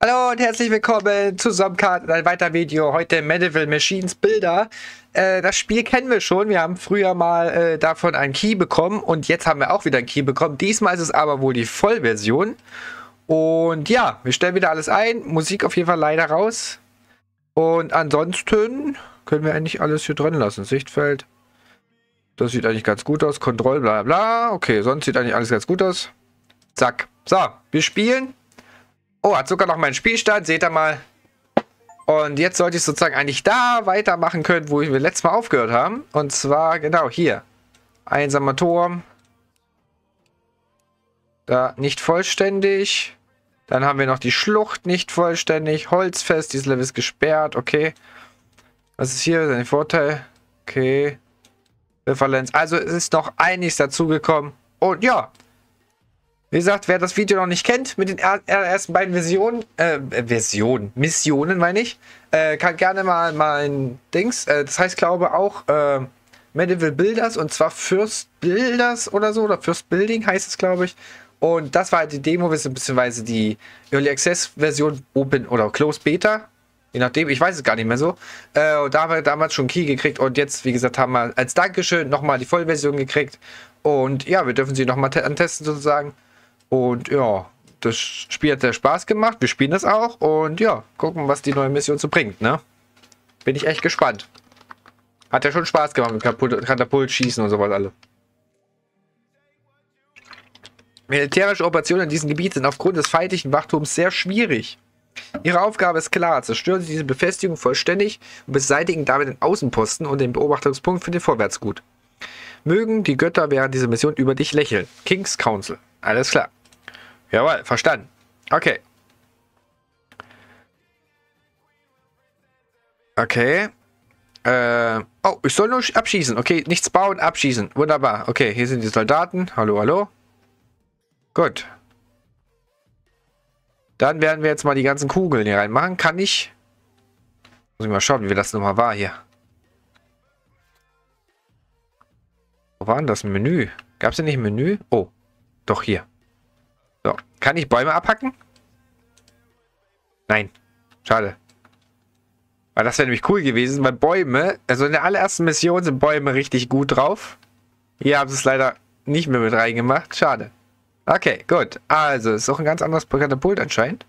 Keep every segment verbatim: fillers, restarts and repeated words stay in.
Hallo und herzlich willkommen zu Zomcard und ein weiteres Video. Heute Medieval Machines Builder. Äh, das Spiel kennen wir schon. Wir haben früher mal äh, davon einen Key bekommen und jetzt haben wir auch wieder einen Key bekommen. Diesmal ist es aber wohl die Vollversion. Und ja, wir stellen wieder alles ein. Musik auf jeden Fall leider raus. Und ansonsten können wir eigentlich alles hier drin lassen. Sichtfeld. Das sieht eigentlich ganz gut aus. Kontroll, bla bla. Okay, sonst sieht eigentlich alles ganz gut aus. Zack. So, wir spielen. Oh, hat sogar noch meinen Spielstand, seht ihr mal. Und jetzt sollte ich sozusagen eigentlich da weitermachen können, wo wir letztes Mal aufgehört haben. Und zwar genau hier. Einsamer Turm. Da nicht vollständig. Dann haben wir noch die Schlucht nicht vollständig. Holzfest, dieses Level ist gesperrt. Okay. Was ist hier? Sein Vorteil? Okay. Referenz. Also es ist noch einiges dazugekommen. Und ja. Wie gesagt, wer das Video noch nicht kennt, mit den er ersten beiden Versionen, äh, Versionen, Missionen meine ich, äh, kann gerne mal mein Dings, äh, das heißt glaube auch äh, Medieval Builders und zwar First Builders oder so, oder First Building heißt es glaube ich. Und das war halt die Demo, beziehungsweise die Early Access Version Open oder Closed Beta, je nachdem, ich weiß es gar nicht mehr so. Äh, und da haben wir damals schon Key gekriegt und jetzt, wie gesagt, haben wir als Dankeschön nochmal die Vollversion gekriegt. Und ja, wir dürfen sie nochmal antesten sozusagen. Und ja, das Spiel hat sehr Spaß gemacht. Wir spielen das auch. Und ja, gucken, was die neue Mission so bringt, ne? Bin ich echt gespannt. Hat ja schon Spaß gemacht mit Katapult, Katapult schießen und sowas alle. Militärische Operationen in diesem Gebiet sind aufgrund des feindlichen Wachturms sehr schwierig. Ihre Aufgabe ist klar. Zerstören Sie diese Befestigung vollständig und beseitigen damit den Außenposten und den Beobachtungspunkt für den Vorwärtsgut. Mögen die Götter während dieser Mission über dich lächeln. King's Council. Alles klar. Jawohl, verstanden. Okay. Okay. Äh, oh, ich soll nur abschießen. Okay, nichts bauen, abschießen. Wunderbar. Okay, hier sind die Soldaten. Hallo, hallo. Gut. Dann werden wir jetzt mal die ganzen Kugeln hier reinmachen. Kann ich... Muss ich mal schauen, wie das nochmal war hier. Wo war denn das Menü? Gab es denn nicht ein Menü? Oh, doch hier. So, kann ich Bäume abhacken? Nein. Schade. Weil das wäre nämlich cool gewesen, weil Bäume, also in der allerersten Mission sind Bäume richtig gut drauf. Hier haben sie es leider nicht mehr mit reingemacht. Schade. Okay, gut. Also, ist auch ein ganz anderes Katapult anscheinend.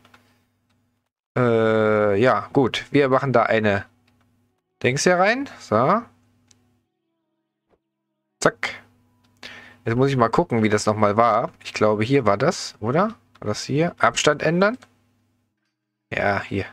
Äh, ja, gut. Wir machen da eine Dings hier rein. So. Zack. Jetzt muss ich mal gucken, wie das nochmal war. Ich glaube, hier war das, oder? War das hier? Abstand ändern? Ja, hier.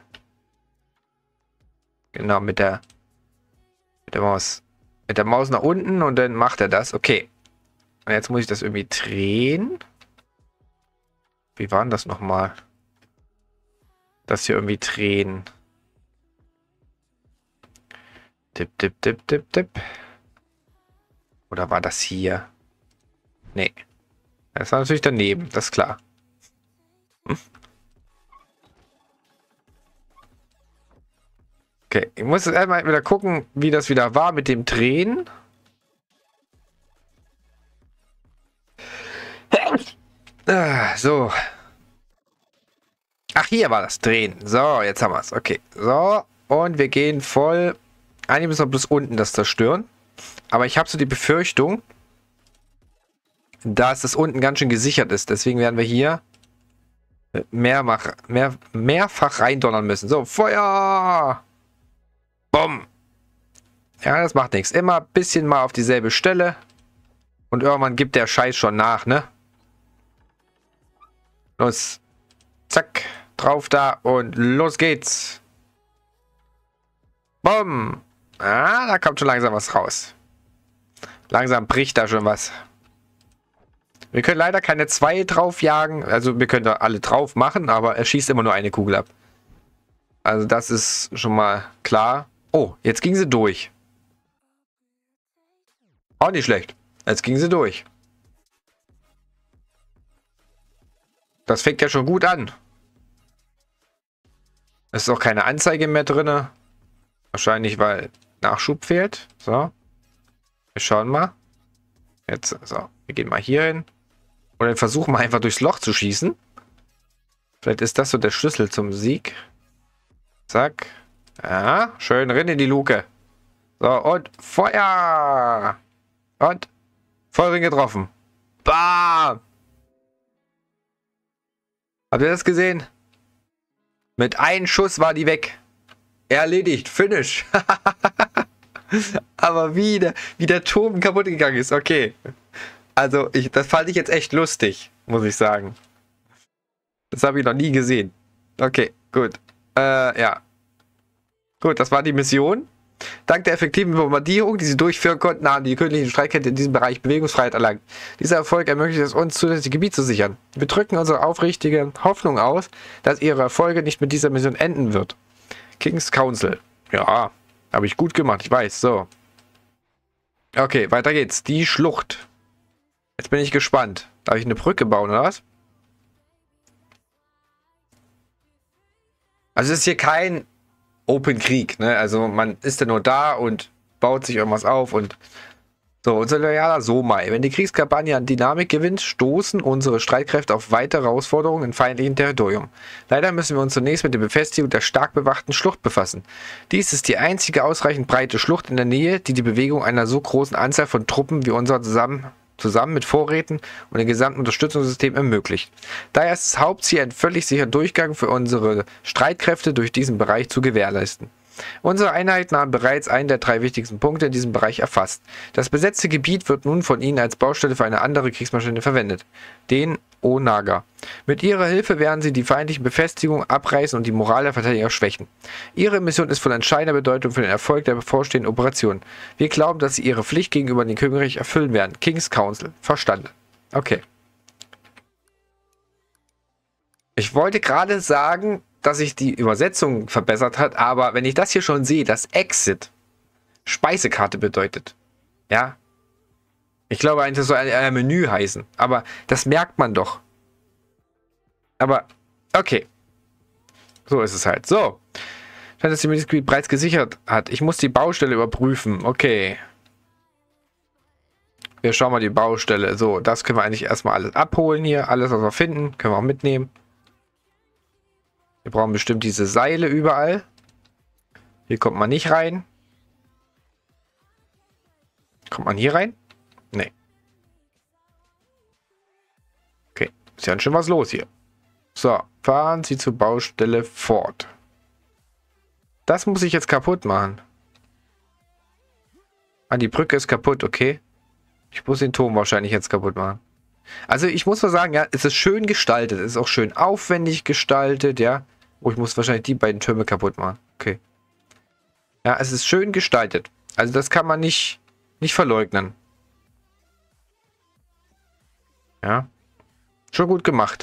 Genau, mit der mit der Maus. Mit der Maus nach unten und dann macht er das. Okay. Und jetzt muss ich das irgendwie drehen. Wie war denn das nochmal? Das hier irgendwie drehen. Tipp, tipp, tipp, tipp, tipp. Oder war das hier? Nee. Das war natürlich daneben, das ist klar. Hm. Okay, ich muss jetzt einmal wieder gucken, wie das wieder war mit dem Drehen. Ah, so. Ach, hier war das Drehen. So, jetzt haben wir es. Okay, so. Und wir gehen voll. Eigentlich müssen wir bis unten das zerstören. Aber ich habe so die Befürchtung, dass es unten ganz schön gesichert ist. Deswegen werden wir hier mehrfach, mehr, mehrfach reindonnern müssen. So, Feuer! Bumm! Ja, das macht nichts. Immer ein bisschen mal auf dieselbe Stelle. Und irgendwann gibt der Scheiß schon nach, ne? Los. Zack. Drauf da und los geht's. Bumm! Ah, da kommt schon langsam was raus. Langsam bricht da schon was. Wir können leider keine zwei drauf jagen. Also wir können da alle drauf machen, aber er schießt immer nur eine Kugel ab. Also das ist schon mal klar. Oh, jetzt ging sie durch. Auch nicht schlecht. Jetzt ging sie durch. Das fängt ja schon gut an. Es ist auch keine Anzeige mehr drin. Wahrscheinlich, weil Nachschub fehlt. So. Wir schauen mal. Jetzt, so. Wir gehen mal hier hin. Und dann versuchen wir einfach durchs Loch zu schießen. Vielleicht ist das so der Schlüssel zum Sieg. Zack. Ja, schön rein in die Luke. So, und Feuer! Und Vollring getroffen. Bam! Habt ihr das gesehen? Mit einem Schuss war die weg. Erledigt. Finish. Aber wie der, wie der Turm kaputt gegangen ist. Okay. Also, ich, das fand ich jetzt echt lustig, muss ich sagen. Das habe ich noch nie gesehen. Okay, gut. Äh, ja. Gut, das war die Mission. Dank der effektiven Bombardierung, die sie durchführen konnten, haben die königlichen Streitkräfte in diesem Bereich Bewegungsfreiheit erlangt. Dieser Erfolg ermöglicht es uns, zusätzliches Gebiet zu sichern. Wir drücken unsere aufrichtige Hoffnung aus, dass ihre Erfolge nicht mit dieser Mission enden wird. King's Council. Ja, habe ich gut gemacht, ich weiß. So. Okay, weiter geht's. Die Schlucht. Jetzt bin ich gespannt. Darf ich eine Brücke bauen, oder was? Also es ist hier kein Open Krieg, ne? Also man ist ja nur da und baut sich irgendwas auf und so, unser loyaler Somai. Wenn die Kriegskampagne an Dynamik gewinnt, stoßen unsere Streitkräfte auf weitere Herausforderungen in feindlichen Territorium. Leider müssen wir uns zunächst mit der Befestigung der stark bewachten Schlucht befassen. Dies ist die einzige ausreichend breite Schlucht in der Nähe, die die Bewegung einer so großen Anzahl von Truppen wie unserer zusammen zusammen mit Vorräten und dem gesamten Unterstützungssystem ermöglicht. Daher ist das Hauptziel, einen völlig sicheren Durchgang für unsere Streitkräfte durch diesen Bereich zu gewährleisten. Unsere Einheiten haben bereits einen der drei wichtigsten Punkte in diesem Bereich erfasst. Das besetzte Gebiet wird nun von ihnen als Baustelle für eine andere Kriegsmaschine verwendet, den Onaga. Mit ihrer Hilfe werden sie die feindlichen Befestigungen abreißen und die Moral der Verteidiger schwächen. Ihre Mission ist von entscheidender Bedeutung für den Erfolg der bevorstehenden Operation. Wir glauben, dass sie ihre Pflicht gegenüber dem Königreich erfüllen werden. King's Council. Verstanden. Okay. Ich wollte gerade sagen, dass sich die Übersetzung verbessert hat, aber wenn ich das hier schon sehe, dass Exit Speisekarte bedeutet, ja, ich glaube eigentlich, das soll ein, ein Menü heißen, aber das merkt man doch. Aber, okay. So ist es halt. So. Scheint, dass sie mir das Gebiet bereits gesichert hat. Ich muss die Baustelle überprüfen. Okay. Wir schauen mal die Baustelle. So, das können wir eigentlich erstmal alles abholen hier. Alles, was wir finden, können wir auch mitnehmen. Wir brauchen bestimmt diese Seile überall. Hier kommt man nicht rein. Kommt man hier rein? Nee. Okay, ist ja schon was los hier. So, fahren Sie zur Baustelle fort. Das muss ich jetzt kaputt machen. Ah, die Brücke ist kaputt, okay. Ich muss den Turm wahrscheinlich jetzt kaputt machen. Also ich muss mal sagen, ja, es ist schön gestaltet. Es ist auch schön aufwendig gestaltet, ja. Oh, ich muss wahrscheinlich die beiden Türme kaputt machen. Okay. Ja, es ist schön gestaltet. Also das kann man nicht, nicht verleugnen. Ja. Schon gut gemacht.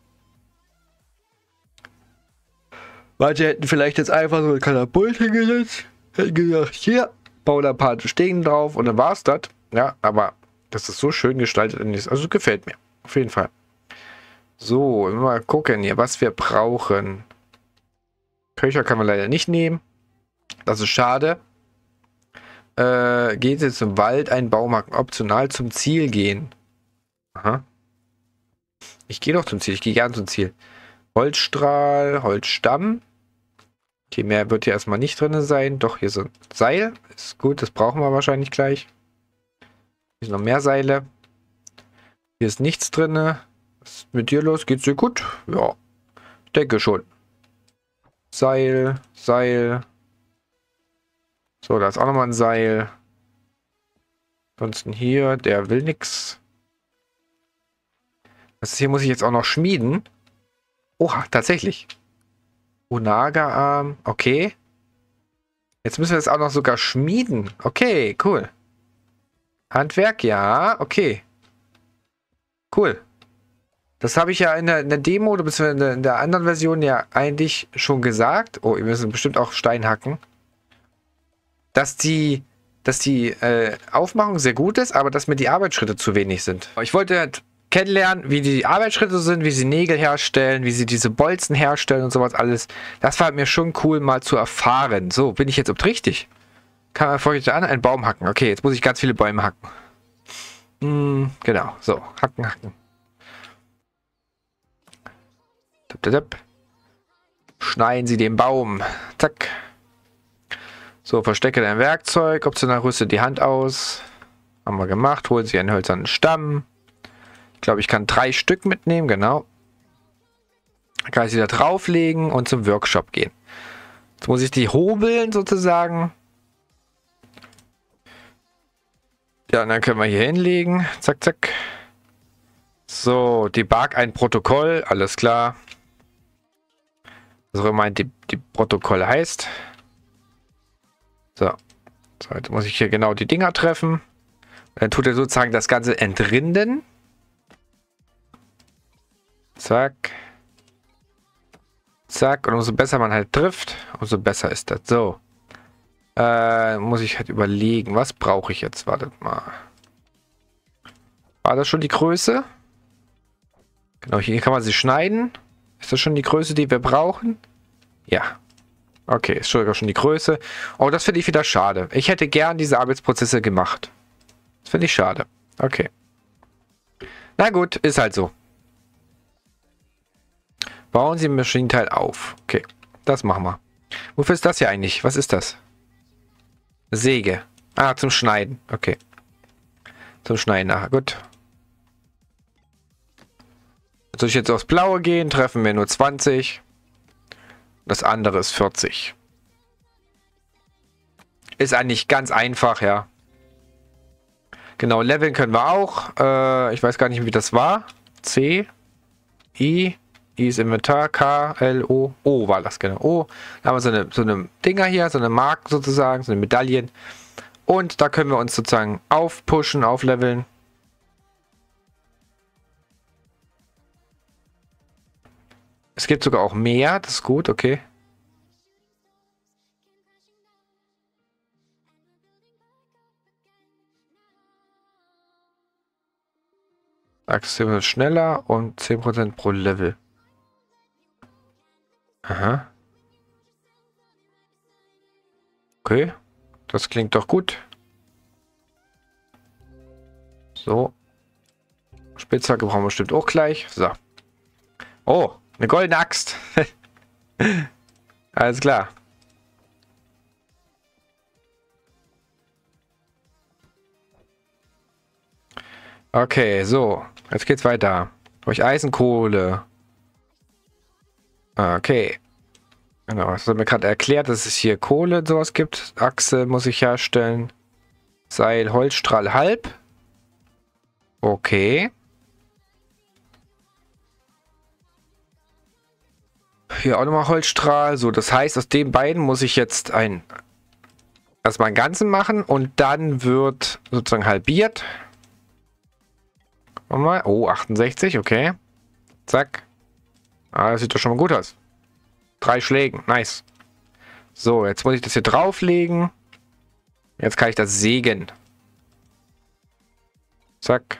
Manche hätten vielleicht jetzt einfach so ein Katapult hingesetzt. Hätten gesagt, hier, bau da ein paar Stegen drauf und dann war's das. Ja, aber das ist so schön gestaltet. Also gefällt mir. Auf jeden Fall. So, mal gucken hier, was wir brauchen. Köcher kann man leider nicht nehmen. Das ist schade. Äh, geht jetzt zum Wald, einen Baum hacken. Optional zum Ziel gehen. Aha. Ich gehe doch zum Ziel. Ich gehe gern zum Ziel. Holzstrahl, Holzstamm. Okay, mehr wird hier erstmal nicht drin sein. Doch, hier so ein Seil. Ist gut, das brauchen wir wahrscheinlich gleich. Hier sind noch mehr Seile. Hier ist nichts drin. Was ist mit dir los? Geht's dir gut? Ja, ich denke schon. Seil, Seil. So, da ist auch nochmal ein Seil. Ansonsten hier, der will nix. Das hier muss ich jetzt auch noch schmieden. Oha, tatsächlich. Onaga-Arm, okay. Jetzt müssen wir das auch noch sogar schmieden. Okay, cool. Handwerk, ja, okay. Cool. Das habe ich ja in der, in der Demo, beziehungsweise in der, in der anderen Version ja eigentlich schon gesagt. Oh, wir müssen bestimmt auch Stein hacken. Dass die, dass die äh, Aufmachung sehr gut ist, aber dass mir die Arbeitsschritte zu wenig sind. Ich wollte halt kennenlernen, wie die Arbeitsschritte sind, wie sie Nägel herstellen, wie sie diese Bolzen herstellen und sowas alles. Das war mir schon cool mal zu erfahren. So, bin ich jetzt ob richtig? Kann man vorher an, einen Baum hacken. Okay, jetzt muss ich ganz viele Bäume hacken. Hm, genau, so, hacken, hacken. Schneiden Sie den Baum. Zack. So, verstecke dein Werkzeug. Optional rüste die Hand aus. Haben wir gemacht. Holen Sie einen hölzernen Stamm. Ich glaube, ich kann drei Stück mitnehmen. Genau. Dann kann ich sie da drauflegen und zum Workshop gehen. Jetzt muss ich die hobeln sozusagen. Ja, und dann können wir hier hinlegen. Zack, zack. So, debug ein Protokoll. Alles klar. Was auch immer die, die Protokoll heißt. So. So, jetzt muss ich hier genau die Dinger treffen. Dann tut er sozusagen das Ganze entrinden. Zack. Zack. Und umso besser man halt trifft, umso besser ist das. So. Äh, muss ich halt überlegen, was brauche ich jetzt? Wartet mal. War das schon die Größe? Genau, hier kann man sie schneiden. Ist das schon die Größe, die wir brauchen? Ja. Okay, ist sogar schon die Größe. Oh, das finde ich wieder schade. Ich hätte gern diese Arbeitsprozesse gemacht. Das finde ich schade. Okay. Na gut, ist halt so. Bauen Sie ein Maschinenteil auf. Okay, das machen wir. Wofür ist das hier eigentlich? Was ist das? Säge. Ah, zum Schneiden. Okay. Zum Schneiden nachher. Gut. Soll ich jetzt aufs Blaue gehen? Treffen wir nur zwanzig. Das andere ist vierzig. Ist eigentlich ganz einfach, ja. Genau, leveln können wir auch. Äh, ich weiß gar nicht, wie das war. C. I. I ist Inventar. K. L. O. O war das, genau. O. Da haben wir so eine, so eine Dinger hier, so eine Mark sozusagen, so eine Medaillen. Und da können wir uns sozusagen aufpushen, aufleveln. Es gibt sogar auch mehr, das ist gut, okay. Aktion schneller und zehn Prozent pro Level. Aha. Okay, das klingt doch gut. So. Spitzhacke brauchen wir bestimmt auch gleich. So. Oh, eine goldene Axt. Alles klar. Okay, so. Jetzt geht's weiter. Durch Eisenkohle. Okay. Genau, das hat mir gerade erklärt, dass es hier Kohle und sowas gibt. Achse muss ich herstellen. Seil, Holzstrahl, halb. Okay. Hier auch nochmal Holzstrahl. So, das heißt, aus den beiden muss ich jetzt ein erstmal einen ganzen machen und dann wird sozusagen halbiert. Mal. Oh, achtundsechzig, okay. Zack. Ah, das sieht doch schon mal gut aus. Drei Schlägen, nice. So, jetzt muss ich das hier drauflegen. Jetzt kann ich das sägen. Zack.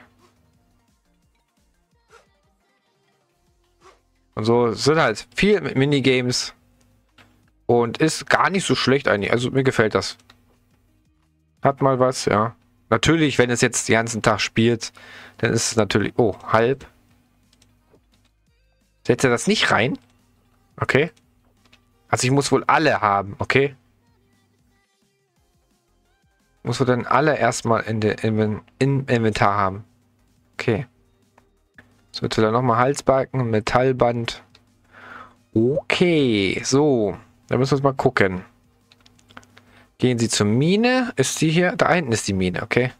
Und so sind halt viel mit Minigames. Und ist gar nicht so schlecht eigentlich. Also mir gefällt das. Hat mal was, ja. Natürlich, wenn es jetzt den ganzen Tag spielt, dann ist es natürlich... Oh, halb. Setzt er das nicht rein? Okay. Also ich muss wohl alle haben, okay? Muss wohl dann alle erstmal in der Inven im Inventar haben. Okay. So, jetzt will er nochmal Halsbalken, Metallband. Okay, so. Dann müssen wir uns mal gucken. Gehen Sie zur Mine. Ist die hier? Da hinten ist die Mine, okay.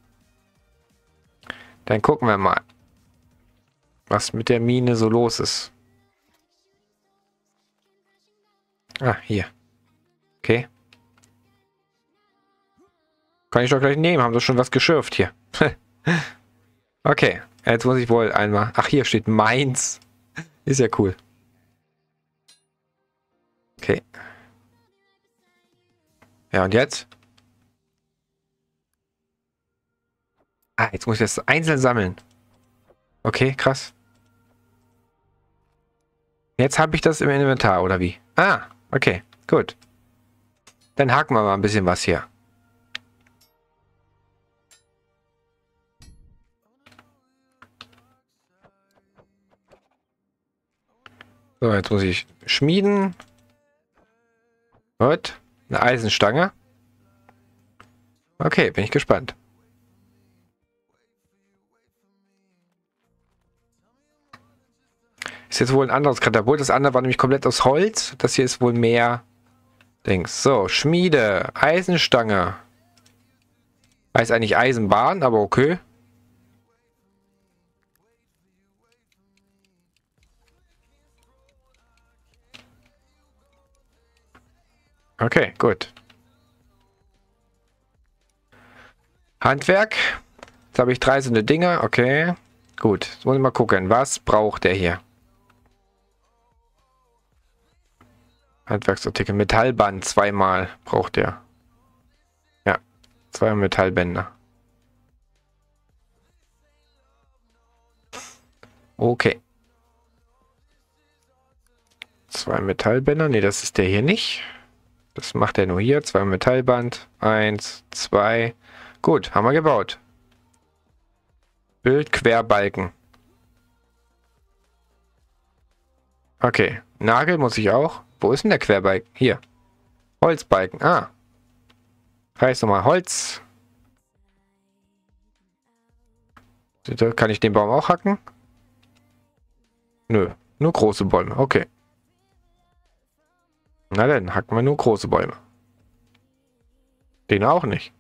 Dann gucken wir mal, was mit der Mine so los ist. Ah, hier. Okay. Kann ich doch gleich nehmen. Haben sie schon was geschürft hier. Okay. Jetzt muss ich wohl einmal... Ach, hier steht Mainz. Ist ja cool. Okay. Ja, und jetzt? Ah, jetzt muss ich das einzeln sammeln. Okay, krass. Jetzt habe ich das im Inventar, oder wie? Ah, okay, gut. Dann haken wir mal ein bisschen was hier. So, jetzt muss ich schmieden. Gut. Eine Eisenstange. Okay, bin ich gespannt. Ist jetzt wohl ein anderes Katapult. Das andere war nämlich komplett aus Holz. Das hier ist wohl mehr Dings. So, Schmiede. Eisenstange. Heißt eigentlich Eisenbahn, aber okay. Okay, gut. Handwerk. Jetzt habe ich drei so eine Dinger. Okay. Gut. Jetzt muss ich mal gucken. Was braucht der hier? Handwerksartikel. Metallband. Zweimal braucht der. Ja. Zwei Metallbänder. Okay. Zwei Metallbänder. Ne, das ist der hier nicht. Das macht er nur hier. Zwei Metallband. Eins, zwei. Gut, haben wir gebaut. Bild Querbalken. Okay. Nagel muss ich auch. Wo ist denn der Querbalken? Hier. Holzbalken. Ah. Reiß nochmal Holz. Kann ich den Baum auch hacken? Nö. Nur große Bäume. Okay. Na dann, hacken wir nur große Bäume. Den auch nicht.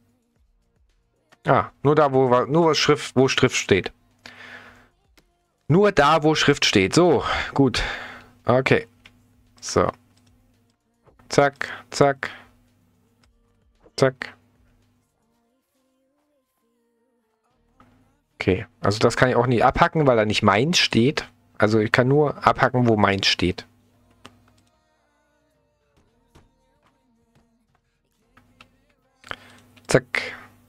Ah, nur da, wo, nur Schrift, wo Schrift steht. Nur da, wo Schrift steht. So, gut. Okay. So. Zack, zack. Zack. Okay, also das kann ich auch nie abhacken, weil da nicht meins steht. Also ich kann nur abhacken, wo meins steht. Zack.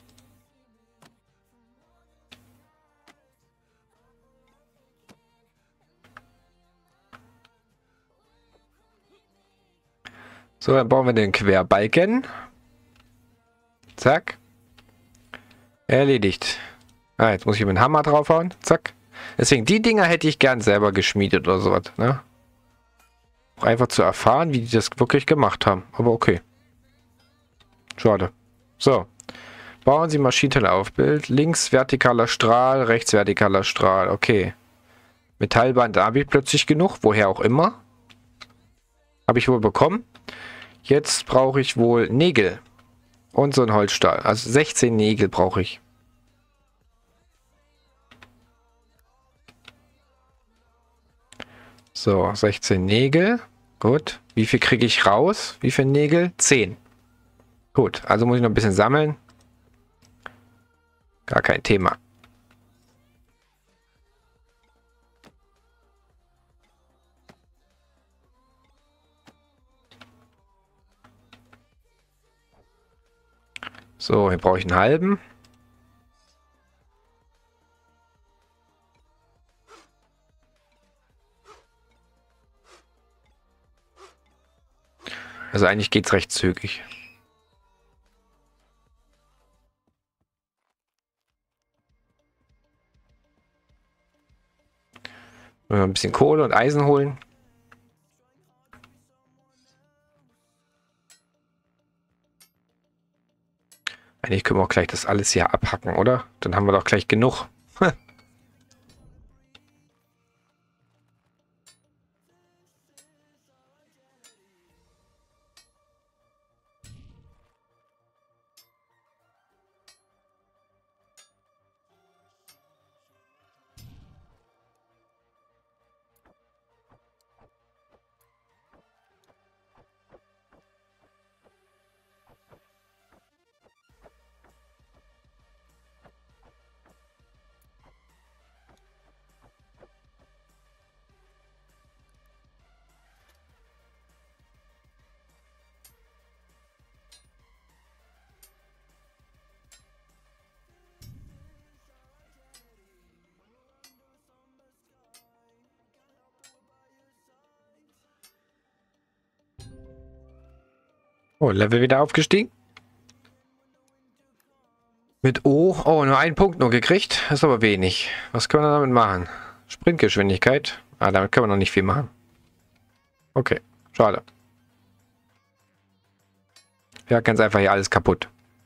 So, dann bauen wir den Querbalken. Zack. Erledigt. Ah, jetzt muss ich mit dem Hammer draufhauen. Zack. Deswegen, die Dinger hätte ich gern selber geschmiedet oder sowas, ne? Auch einfach zu erfahren, wie die das wirklich gemacht haben. Aber okay. Schade. So. Bauen Sie Maschinenteile auf. Bild. Links vertikaler Strahl, rechts vertikaler Strahl. Okay. Metallband, da habe ich plötzlich genug. Woher auch immer. Habe ich wohl bekommen. Jetzt brauche ich wohl Nägel. Und so ein Holzstahl. Also sechzehn Nägel brauche ich. So, sechzehn Nägel. Gut. Wie viel kriege ich raus? Wie viele Nägel? zehn. Gut, also muss ich noch ein bisschen sammeln. Gar kein Thema. So, hier brauche ich einen halben. Also eigentlich geht es recht zügig. Ein bisschen Kohle und Eisen holen. Eigentlich können wir auch gleich das alles hier abhacken, oder? Dann haben wir doch gleich genug. Oh, Level wieder aufgestiegen. Mit O. Oh, nur einen Punkt nur gekriegt. Das ist aber wenig. Was können wir damit machen? Sprintgeschwindigkeit. Ah, damit können wir noch nicht viel machen. Okay, schade. Ja, ganz einfach hier alles kaputt.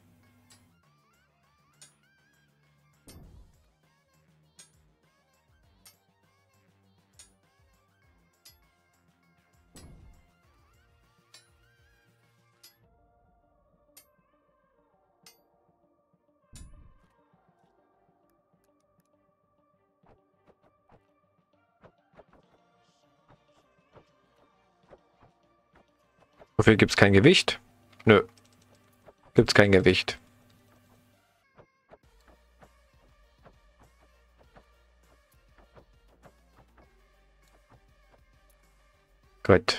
Wofür gibt es kein Gewicht? Nö, gibt es kein Gewicht. Gut.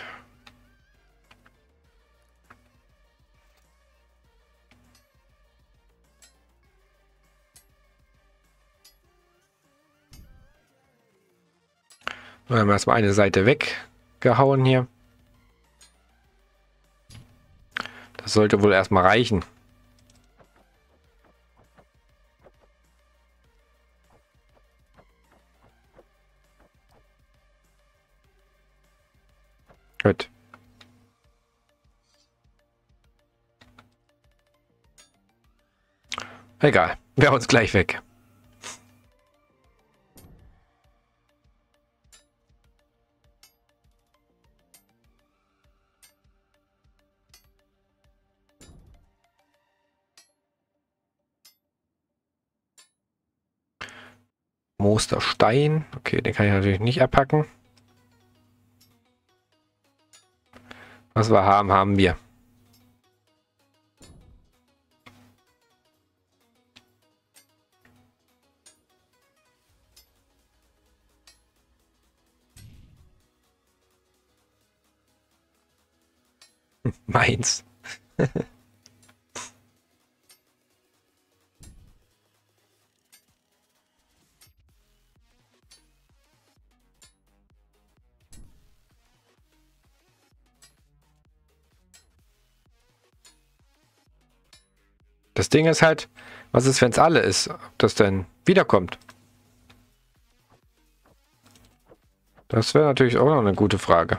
Dann haben wir erstmal eine Seite weggehauen hier. Das sollte wohl erstmal reichen. Gut. Egal. Wir hauen uns gleich weg. Mosterstein. Okay, den kann ich natürlich nicht abpacken. Was wir haben, haben wir. Meins. Das Ding ist halt, was ist, wenn es alle ist? Ob das denn wiederkommt? Das wäre natürlich auch noch eine gute Frage.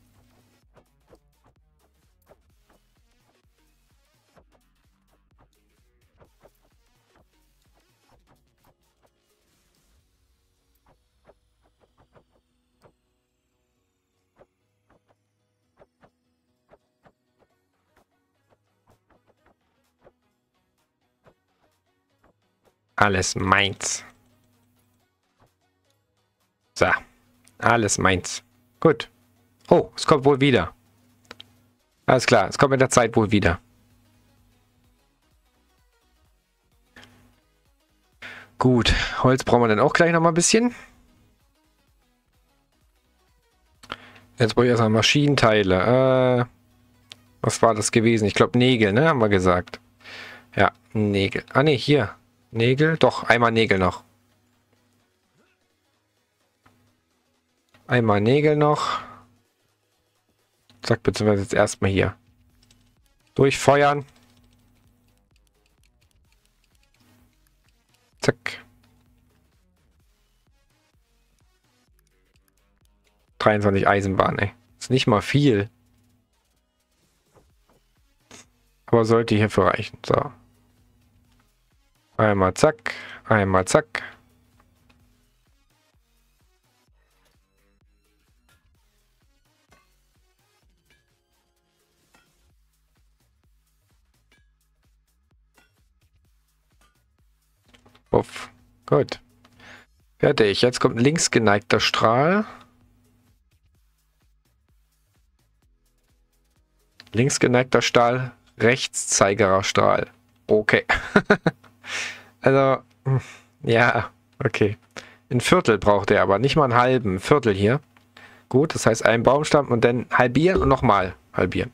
Alles meins. So. Alles meins. Gut. Oh, es kommt wohl wieder. Alles klar, es kommt mit der Zeit wohl wieder. Gut, Holz brauchen wir dann auch gleich noch mal ein bisschen. Jetzt brauche ich erstmal Maschinenteile. Äh, was war das gewesen? Ich glaube Nägel, ne? Haben wir gesagt. Ja, Nägel. Ah ne, hier. Nägel? Doch, einmal Nägel noch. Einmal Nägel noch. Zack, beziehungsweise jetzt erstmal hier. Durchfeuern. Zack. dreiundzwanzig Eisenbahn, ey. Ist nicht mal viel. Aber sollte hierfür reichen. So. Einmal zack. Einmal zack. Uff. Gut. Fertig. Jetzt kommt ein links geneigter Strahl. Links geneigter Stahl, rechts zeigerer Strahl. Okay. Also, ja, okay. Ein Viertel braucht er, aber nicht mal einen halben. Viertel hier. Gut, das heißt einen Baumstamm und dann halbieren und nochmal halbieren.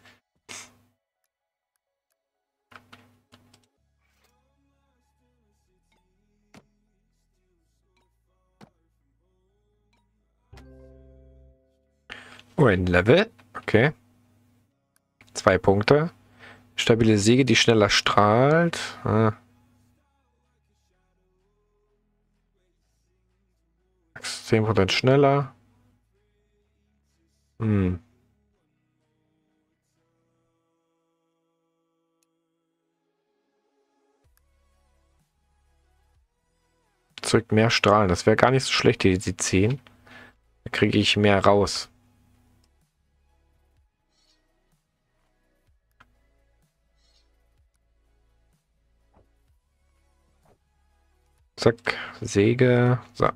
Oh, ein Level. Okay. Zwei Punkte. Stabile Säge, die schneller strahlt. Ah. zehn Prozent schneller. Hm. Zurück mehr Strahlen. Das wäre gar nicht so schlecht, die, die zehn. Da kriege ich mehr raus. Zack, Säge. So.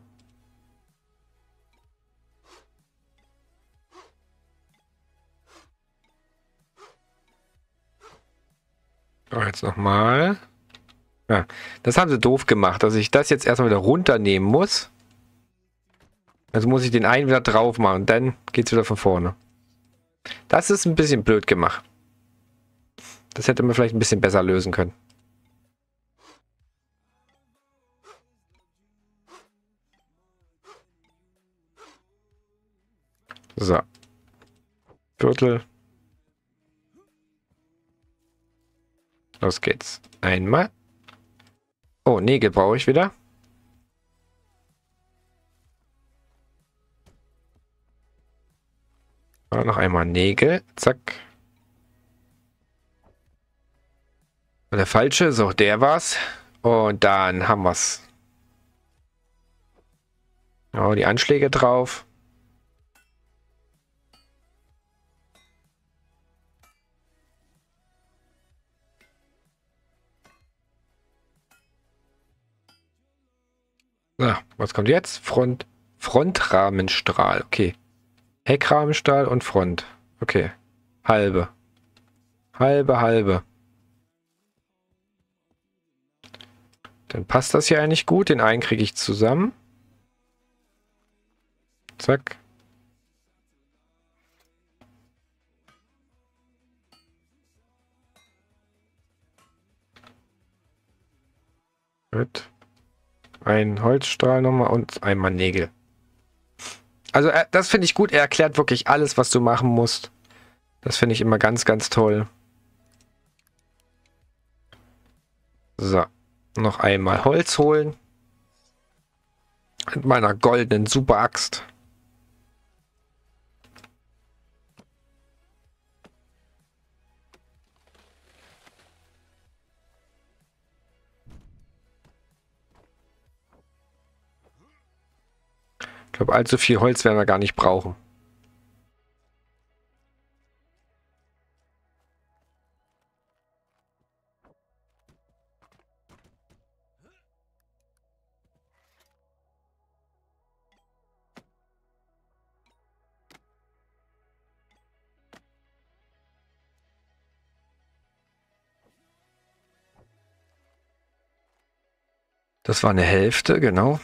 So, jetzt nochmal. Ja, das haben sie doof gemacht, dass ich das jetzt erstmal wieder runternehmen muss. Also muss ich den einen wieder drauf machen, dann geht es wieder von vorne. Das ist ein bisschen blöd gemacht. Das hätte man vielleicht ein bisschen besser lösen können. So. Viertel. Los geht's. Einmal. Oh, Nägel brauche ich wieder. Oh, noch einmal Nägel. Zack. Der falsche. So, der war's. Und dann haben wir's. Oh, die Anschläge drauf. Na, was kommt jetzt? Front, Frontrahmenstrahl. Okay. Heckrahmenstrahl und Front. Okay. Halbe. Halbe, halbe. Dann passt das hier eigentlich gut. Den einen kriege ich zusammen. Zack. Gut. Ein Holzstrahl nochmal und einmal Nägel. Also äh, das finde ich gut. Er erklärt wirklich alles, was du machen musst. Das finde ich immer ganz, ganz toll. So. Noch einmal Holz holen. Mit meiner goldenen Superaxt. Ich glaube, allzu viel Holz werden wir gar nicht brauchen. Das war eine Hälfte, genau.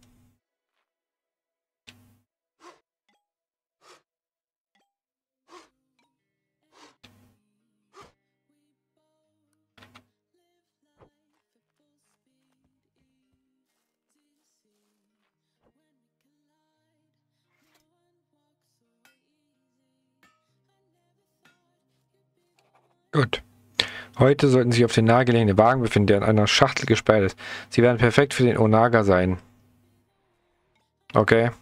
Gut. Heute sollten Sie sich auf den nahegelegenen Wagen befinden, der in einer Schachtel gesperrt ist. Sie werden perfekt für den Onaga sein. Okay.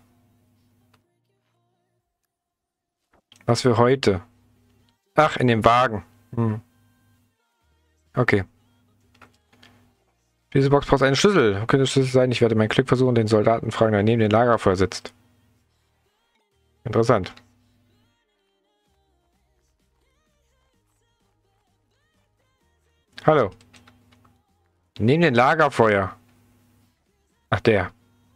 Was für heute? Ach, in dem Wagen. Hm. Okay. Diese Box braucht einen Schlüssel. Könnte der Schlüssel sein? Ich werde mein Glück versuchen, den Soldaten fragen, der neben dem Lagerfeuer sitzt. Interessant. Hallo. Neben dem Lagerfeuer. Ach, der.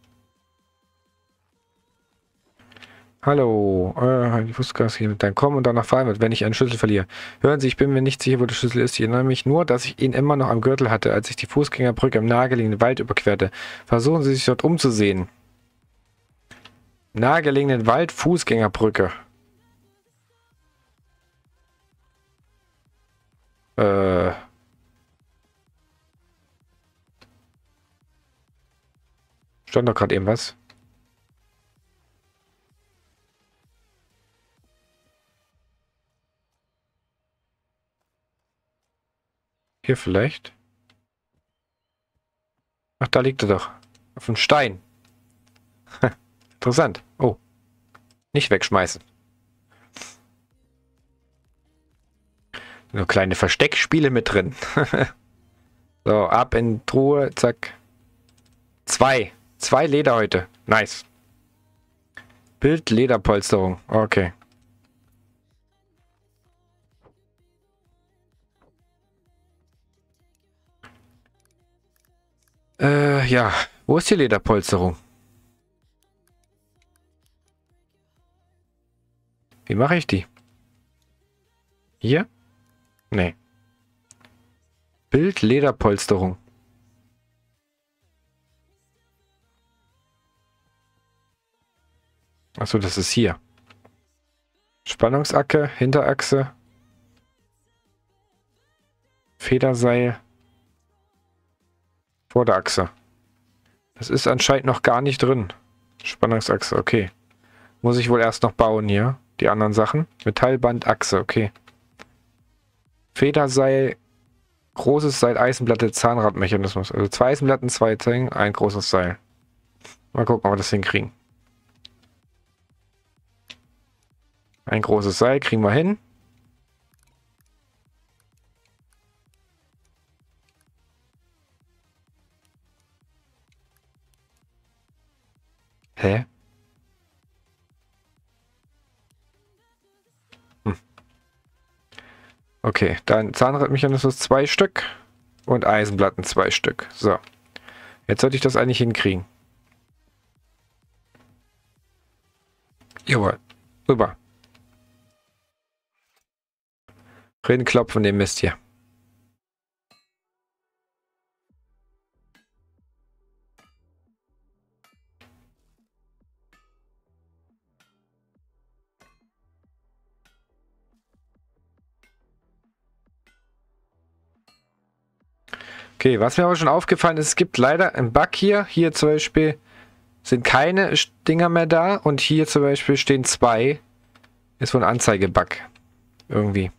Hallo. Äh, ich wusste gar nicht, mit deinem Kommen und danach fahren wird, wenn ich einen Schlüssel verliere. Hören Sie, ich bin mir nicht sicher, wo der Schlüssel ist. Ich erinnere mich nur, dass ich ihn immer noch am Gürtel hatte, als ich die Fußgängerbrücke im nahegelegenen Wald überquerte. Versuchen Sie sich dort umzusehen. Nahegelegenen Wald, Fußgängerbrücke. Äh. Stand doch gerade eben was. Hier vielleicht. Ach, da liegt er doch. Auf einem Stein. Interessant. Oh. Nicht wegschmeißen. Nur kleine Versteckspiele mit drin. So, ab in Truhe, zack. Zwei. Zwei Leder heute. Nice. Bild Lederpolsterung. Okay. Äh, ja. Wo ist die Lederpolsterung? Wie mache ich die? Hier? Nee. Bild Lederpolsterung. Achso, das ist hier. Spannungsachse, Hinterachse. Federseil. Vorderachse. Das ist anscheinend noch gar nicht drin. Spannungsachse, okay. Muss ich wohl erst noch bauen hier. Die anderen Sachen. Metallbandachse, okay. Federseil. Großes Seil, Eisenplatte, Zahnradmechanismus. Also zwei Eisenplatten, zwei Zähne, ein großes Seil. Mal gucken, ob wir das hinkriegen. Ein großes Seil kriegen wir hin. Hä? Hm. Okay, dann Zahnradmechanismus zwei Stück und Eisenplatten zwei Stück. So. Jetzt sollte ich das eigentlich hinkriegen. Jawohl. Rüber. Rindenklopfen, den Mist hier. Okay, was mir aber schon aufgefallen ist, es gibt leider einen Bug hier. Hier zum Beispiel sind keine Dinger mehr da und hier zum Beispiel stehen zwei. Ist wohl ein Anzeigebug. Irgendwie.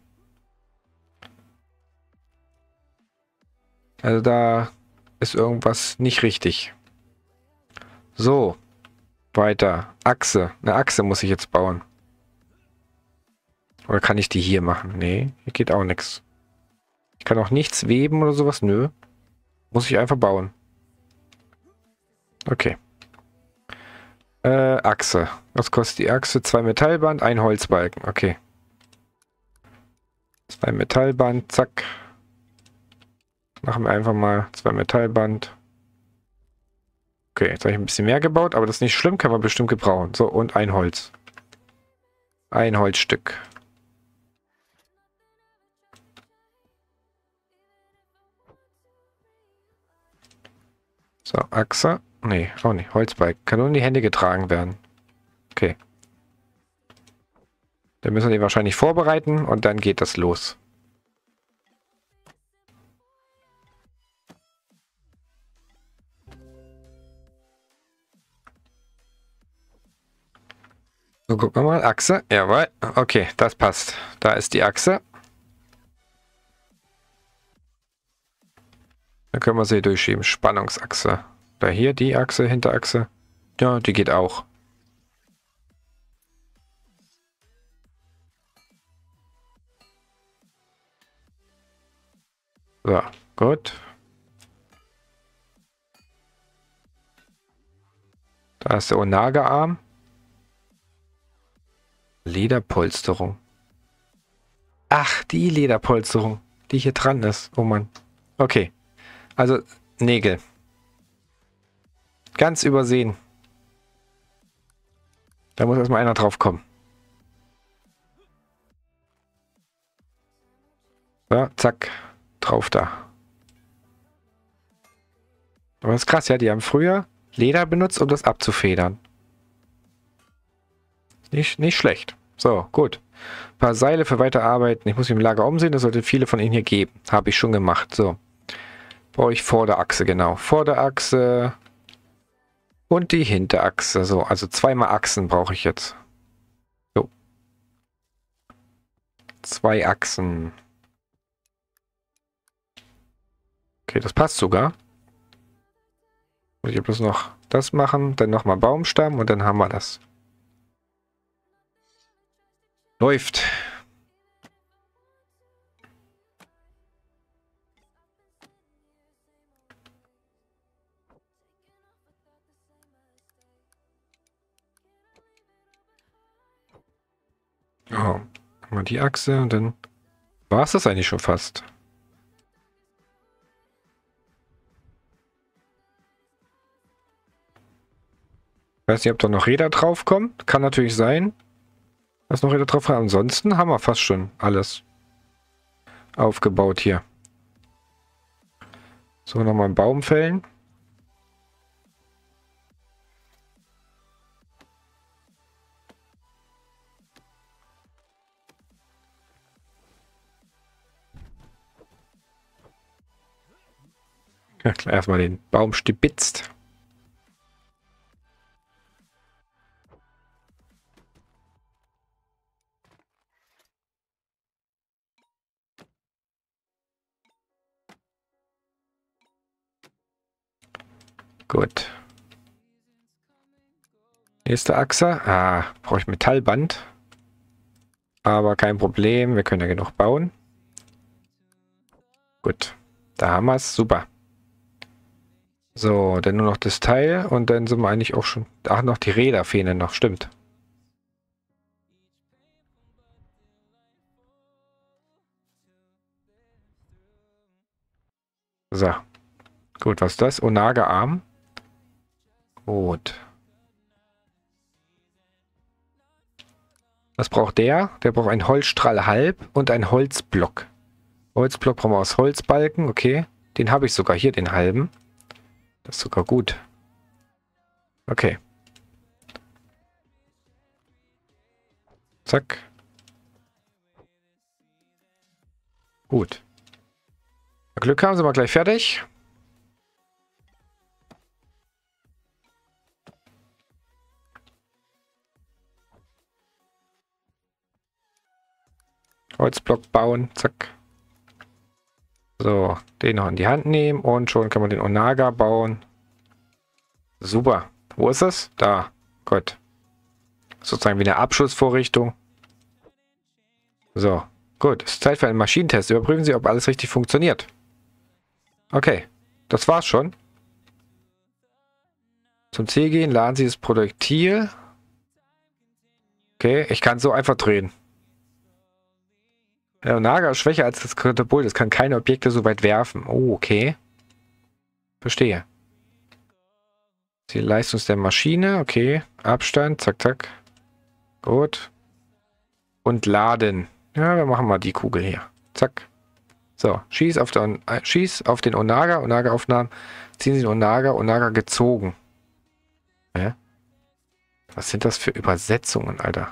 Also da ist irgendwas nicht richtig. So. Weiter. Achse. Eine Achse muss ich jetzt bauen. Oder kann ich die hier machen? Nee, hier geht auch nichts. Ich kann auch nichts weben oder sowas. Nö. Muss ich einfach bauen. Okay. Äh, Achse. Was kostet die Achse? Zwei Metallband, ein Holzbalken. Okay. Zwei Metallband, zack. Machen wir einfach mal zwei Metallband. Okay, jetzt habe ich ein bisschen mehr gebaut, aber das ist nicht schlimm, kann man bestimmt gebrauchen. So, und ein Holz. Ein Holzstück. So, Achse. Nee, auch nicht. Holzbalken. Kann nur in die Hände getragen werden. Okay. Dann müssen wir die wahrscheinlich vorbereiten und dann geht das los. So, gucken wir mal. Achse. Jawohl. Okay, das passt. Da ist die Achse. Dann können wir sie durchschieben. Spannungsachse. Da hier die Achse, Hinterachse. Ja, die geht auch. So, gut. Da ist der Onaga-Arm. Lederpolsterung. Ach, die Lederpolsterung, die hier dran ist. Oh Mann. Okay. Also, Nägel. Ganz übersehen. Da muss erstmal einer drauf kommen. So, zack. Drauf da. Aber das ist krass, ja. Die haben früher Leder benutzt, um das abzufedern. Nicht, nicht schlecht. So, gut. Ein paar Seile für Weiterarbeiten. Ich muss mich im Lager umsehen. Das sollte viele von Ihnen hier geben. Habe ich schon gemacht. So. Brauche ich Vorderachse, genau. Vorderachse. Und die Hinterachse. So, also zweimal Achsen brauche ich jetzt. So. Zwei Achsen. Okay, das passt sogar. Muss ich bloß noch das machen. Dann nochmal Baumstamm und dann haben wir das. Läuft. Nochmal die Achse und dann war es das eigentlich schon fast. Ich weiß nicht, ob da noch Räder drauf kommen. Kann natürlich sein, dass noch Räder drauf kommen. Ansonsten haben wir fast schon alles aufgebaut hier. So, nochmal einen Baum fällen. Ja, klar, erstmal den Baum stibitzt. Gut. Nächste Achse. Ah, brauche ich Metallband. Aber kein Problem, wir können ja genug bauen. Gut, da haben wir es. Super. So, dann nur noch das Teil und dann sind wir eigentlich auch schon... Ach, noch die Räder fehlen noch, stimmt. So. Gut, was ist das? Onaga-Arm. Gut. Was braucht der? Der braucht einen Holzstrahl halb und einen Holzblock. Holzblock brauchen wir aus Holzbalken, okay. Den habe ich sogar hier, den halben. Das ist sogar gut. Okay. Zack. Gut. Glück haben, sind wir gleich fertig. Holzblock bauen, zack. So, den noch in die Hand nehmen und schon kann man den Onaga bauen. Super. Wo ist es? Da. Gut. Sozusagen wie eine Abschussvorrichtung. So, gut. Es ist Zeit für einen Maschinentest. Überprüfen Sie, ob alles richtig funktioniert. Okay, das war's schon. Zum Ziel gehen, laden Sie das Projektil. Okay, ich kann so einfach drehen. Der Onaga ist schwächer als das Katapult. Es kann keine Objekte so weit werfen. Oh, okay. Verstehe. Die Leistung der Maschine. Okay. Abstand. Zack, zack. Gut. Und laden. Ja, wir machen mal die Kugel hier. Zack. So. Schieß auf den, äh, schieß auf den Onaga. Onaga-Aufnahmen. Ziehen Sie den Onaga. Onaga gezogen. Hä? Was sind das für Übersetzungen, Alter?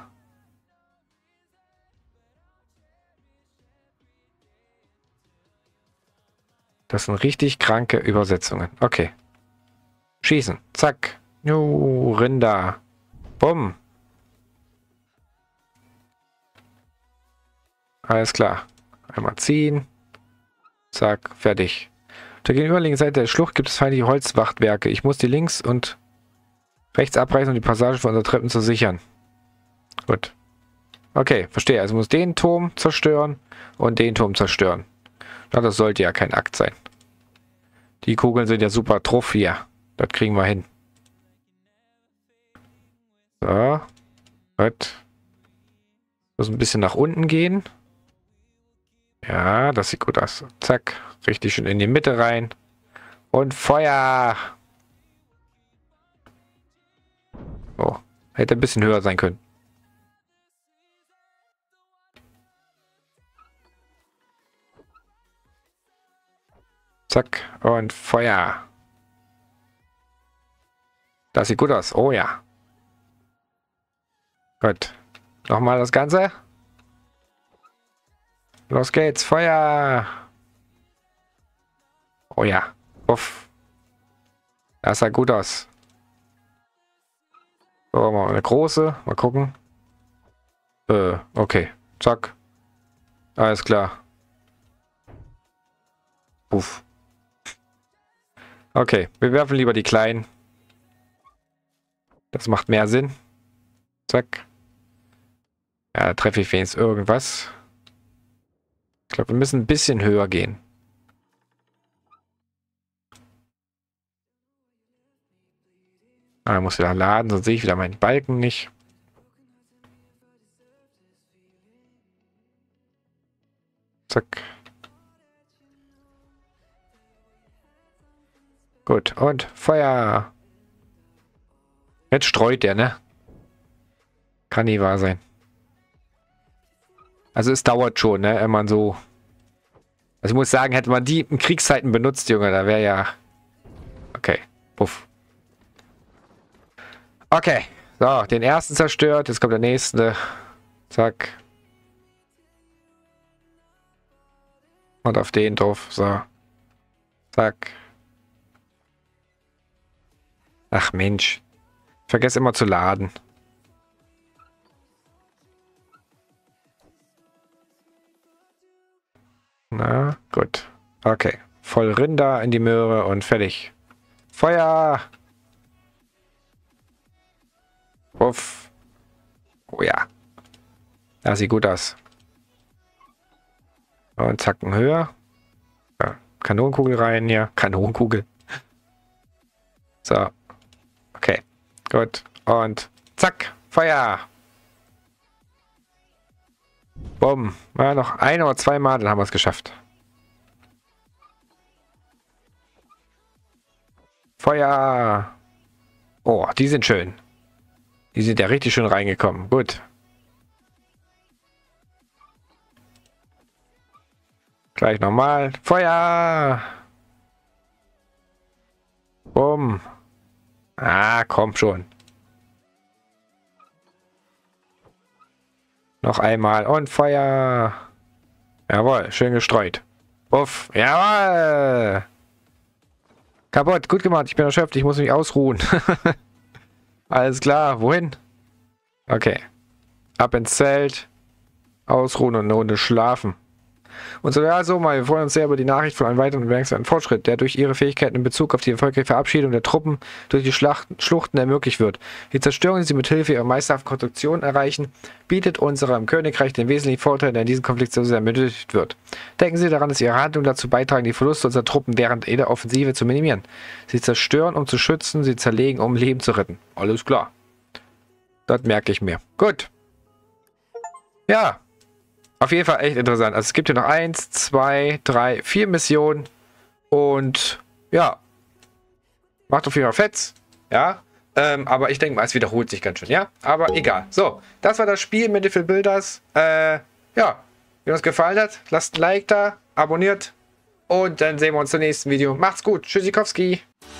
Das sind richtig kranke Übersetzungen. Okay. Schießen. Zack. Jo, Rinder. Bumm. Alles klar. Einmal ziehen. Zack. Fertig. Auf der gegenüberliegenden Seite der Schlucht gibt es feindliche Holzwachtwerke. Ich muss die links und rechts abreißen, um die Passage von unseren Treppen zu sichern. Gut. Okay, verstehe. Also muss den Turm zerstören und den Turm zerstören. Na, das sollte ja kein Akt sein. Die Kugeln sind ja super truff hier. Das kriegen wir hin. So. Gut. Muss ein bisschen nach unten gehen. Ja, das sieht gut aus. Zack. Richtig schön in die Mitte rein. Und Feuer! Oh. Hätte ein bisschen höher sein können. Zack. Und Feuer. Das sieht gut aus. Oh ja. Gut. Nochmal das Ganze. Los geht's. Feuer. Oh ja. Uff. Das sah gut aus. So, mal eine große. Mal gucken. Äh, okay. Zack. Alles klar. Uff. Okay, wir werfen lieber die kleinen. Das macht mehr Sinn. Zack. Ja, da treffe ich wenigstens irgendwas. Ich glaube, wir müssen ein bisschen höher gehen. Ah, muss wieder laden, sonst sehe ich wieder meinen Balken nicht. Zack. Gut, und Feuer. Jetzt streut der, ne? Kann nie wahr sein. Also es dauert schon, ne? Wenn man so... Also ich muss sagen, hätte man die in Kriegszeiten benutzt, Junge, da wäre ja... Okay, puff. Okay, so, den ersten zerstört. Jetzt kommt der nächste. Zack. Und auf den drauf, so. Zack. Ach Mensch. Ich vergesse immer zu laden. Na, gut. Okay. Voll Rinder in die Möhre und fertig. Feuer! Uff. Oh ja. Das sieht gut aus. Und zacken höher. Ja, Kanonenkugel rein hier. Kanonenkugel. So. Okay. Gut. Und zack. Feuer. Bumm. Ja, noch ein oder zwei Mal, dann haben wir es geschafft. Feuer. Oh, die sind schön. Die sind ja richtig schön reingekommen. Gut. Gleich nochmal. Feuer. Bumm. Ah, komm schon. Noch einmal und Feuer. Jawohl, schön gestreut. Uff, jawohl. Kaputt, gut gemacht. Ich bin erschöpft, ich muss mich ausruhen. Alles klar, wohin? Okay. Ab ins Zelt. Ausruhen und eine Runde schlafen. Und so, ja, so mal, wir freuen uns sehr über die Nachricht von einem weiteren bemerkenswerten Fortschritt, der durch ihre Fähigkeiten in Bezug auf die erfolgreiche Verabschiedung der Truppen durch die Schlachten, Schluchten ermöglicht wird. Die Zerstörung, die sie mit Hilfe ihrer meisterhaften Konstruktion erreichen, bietet unserem Königreich den wesentlichen Vorteil, der in diesem Konflikt so sehr benötigt wird. Denken Sie daran, dass Ihre Handlungen dazu beitragen, die Verluste unserer Truppen während jeder Offensive zu minimieren. Sie zerstören, um zu schützen, sie zerlegen, um Leben zu retten. Alles klar. Das merke ich mir. Gut. Ja. Auf jeden Fall echt interessant. Also es gibt hier noch eins, zwei, drei, vier Missionen. Und ja. Macht auf jeden Fall Fetz. Ja. Ähm, aber ich denke mal, es wiederholt sich ganz schön. Ja. Aber egal. So. Das war das Spiel mit Little Builders. Äh, ja. Wenn euch gefallen hat, lasst ein Like da. Abonniert. Und dann sehen wir uns im nächsten Video. Macht's gut. Tschüssikowski.